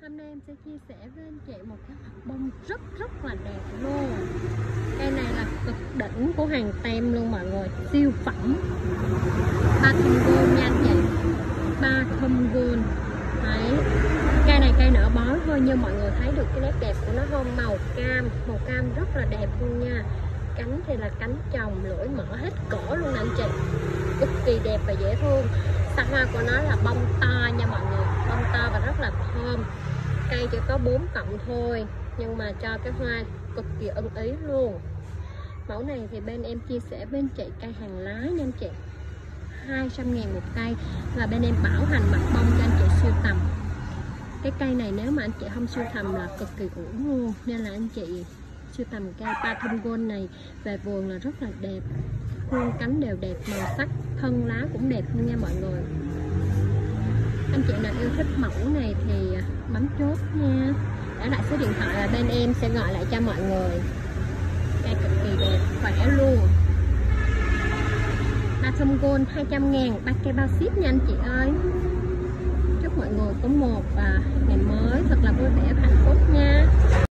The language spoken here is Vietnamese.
Hôm nay em sẽ chia sẻ với anh chị một cái hộp bông rất là đẹp luôn. Cây này là cực đỉnh của hàng tem luôn mọi người, siêu phẩm. Bathum Gold nha anh chị, Bathum Gold. Đấy, cây này cây nở bó thôi, nhưng mọi người thấy được cái nét đẹp của nó không? Màu cam rất là đẹp luôn nha. Cánh thì là cánh chồng, lưỡi mở hết cỡ luôn nè anh chị, cực kỳ đẹp và dễ thương. Xa hoa của nó là bông to nha mọi người, bông to và rất là thơm. Cây chỉ có 4 cọng thôi, nhưng mà cho cái hoa cực kỳ ưng ý luôn. Mẫu này thì bên em chia sẻ với anh chị cây hàng lá nha anh chị, 200.000 một cây, và bên em bảo hành mặt bông cho anh chị sưu tầm. Cái cây này nếu mà anh chị không sưu tầm là cực kỳ uổng luôn, nên là anh chị sưu tầm cây Bathum Gold này về vườn là rất là đẹp. Khuôn cánh đều đẹp, màu sắc thân lá cũng đẹp luôn nha mọi người. Anh chị nào yêu thích mẫu này thì bấm chốt nha, để lại số điện thoại là bên em sẽ gọi lại cho mọi người. Cây cực kỳ đẹp, khỏe luôn. Bathum Gold 200.000, 3 cây bao ship nha anh chị ơi. Chúc mọi người có một ngày mới thật là vui vẻ và hạnh phúc nha.